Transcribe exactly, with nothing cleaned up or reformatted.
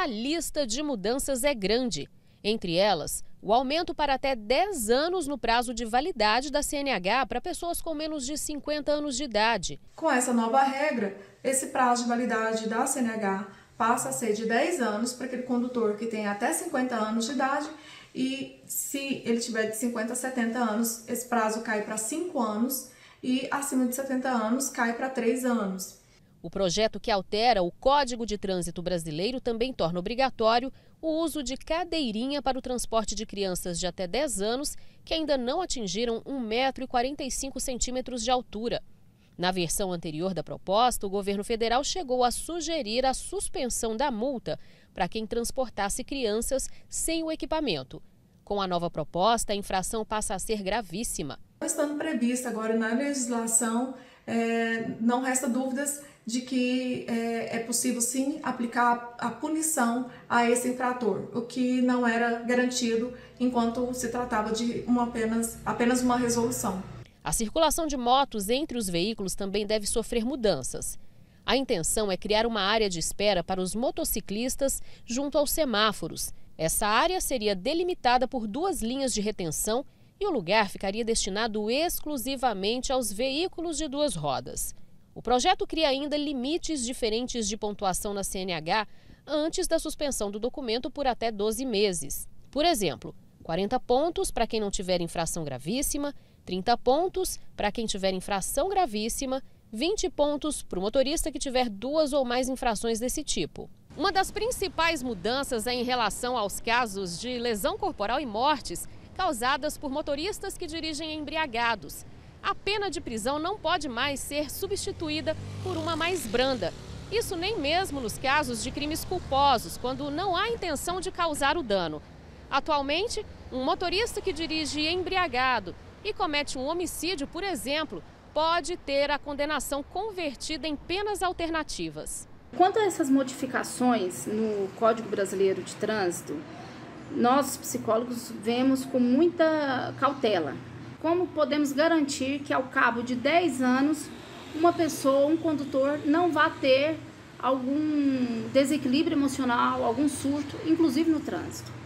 A lista de mudanças é grande. Entre elas, o aumento para até dez anos no prazo de validade da C N H para pessoas com menos de cinquenta anos de idade. Com essa nova regra, esse prazo de validade da C N H passa a ser de dez anos para aquele condutor que tem até cinquenta anos de idade e se ele tiver de cinquenta a setenta anos, esse prazo cai para cinco anos e acima de setenta anos cai para três anos. O projeto que altera o Código de Trânsito Brasileiro também torna obrigatório o uso de cadeirinha para o transporte de crianças de até dez anos que ainda não atingiram um metro e quarenta e cinco centímetros de altura. Na versão anterior da proposta, o governo federal chegou a sugerir a suspensão da multa para quem transportasse crianças sem o equipamento. Com a nova proposta, a infração passa a ser gravíssima. Estando prevista agora na legislação, é, não resta dúvidas de que é, é possível sim aplicar a punição a esse infrator, o que não era garantido enquanto se tratava de uma apenas, apenas uma resolução. A circulação de motos entre os veículos também deve sofrer mudanças. A intenção é criar uma área de espera para os motociclistas junto aos semáforos. Essa área seria delimitada por duas linhas de retenção e o lugar ficaria destinado exclusivamente aos veículos de duas rodas. O projeto cria ainda limites diferentes de pontuação na C N H antes da suspensão do documento por até doze meses. Por exemplo, quarenta pontos para quem não tiver infração gravíssima, trinta pontos para quem tiver infração gravíssima, vinte pontos para o motorista que tiver duas ou mais infrações desse tipo. Uma das principais mudanças é em relação aos casos de lesão corporal e mortes causadas por motoristas que dirigem embriagados. A pena de prisão não pode mais ser substituída por uma mais branda. Isso nem mesmo nos casos de crimes culposos, quando não há intenção de causar o dano. Atualmente, um motorista que dirige embriagado e comete um homicídio, por exemplo, pode ter a condenação convertida em penas alternativas. Quanto a essas modificações no Código Brasileiro de Trânsito, nós, psicólogos, vemos com muita cautela. Como podemos garantir que, ao cabo de dez anos, uma pessoa, um condutor, não vá ter algum desequilíbrio emocional, algum surto, inclusive no trânsito?